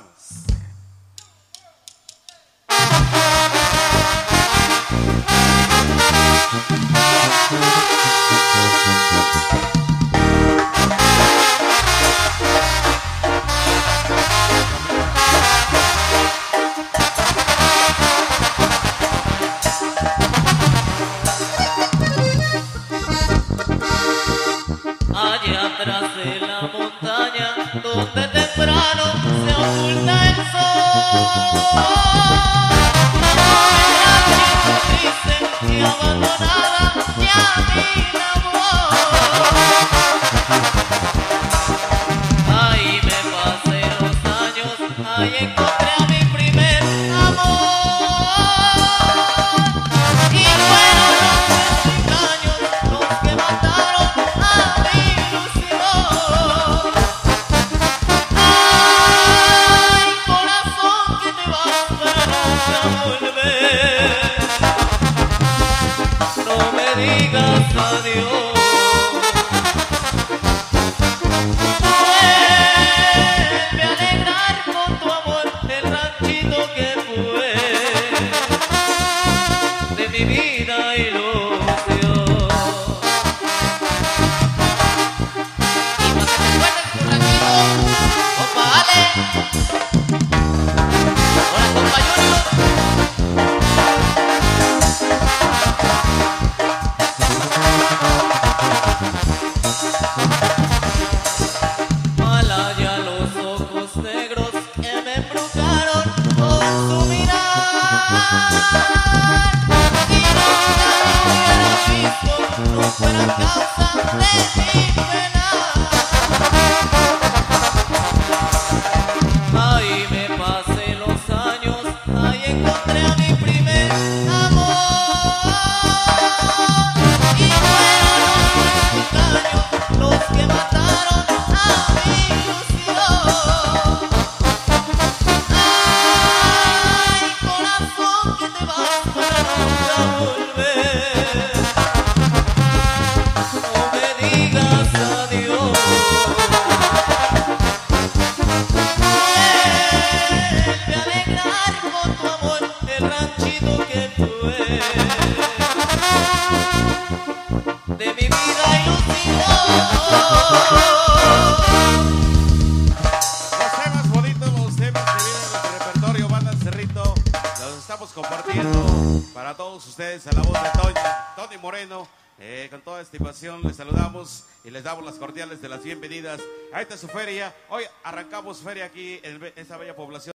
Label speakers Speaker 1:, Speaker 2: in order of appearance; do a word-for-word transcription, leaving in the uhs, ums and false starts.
Speaker 1: Allá atrás de la montaña, donde temprano se oculta el sol, una triste y abandonada ya mi amor. Ahí me pasé los años, ahí encontré a mi primer amor. Y fueron los engaños los que mataron a mi ilusión. Ay, corazón, que te vas para nunca volver. No me digas adiós. Vuelve a alegrar con tu amor el ranchito que fue de mi vida ilusión. Y para que recuerdes tu ranchito, compa Ale, ahora compa Junior. Malaya, los ojos negros que me embrujaron con su mirar. Si nunca me hubieras visto, no fuera causa de mi pena. Ahí me pasé los años, ahí encontré a mi primer amor. Y fueron los engaños los que mataron a mi ilusión. Ay, corazón, que te vas para nunca volver. No me digas adiós. Vuelve a alegrar con tu amor el ranchito que fue de mi vida ilusión.
Speaker 2: Los temas bonitos, los temas que vienen en nuestro repertorio, Banda El Cerrito, los estamos compartiendo para todos ustedes a la voz de Tony, Tony Moreno. Eh, con toda estimación les saludamos y les damos las cordiales de las bienvenidas a esta su feria. Hoy arrancamos feria aquí en esta bella población.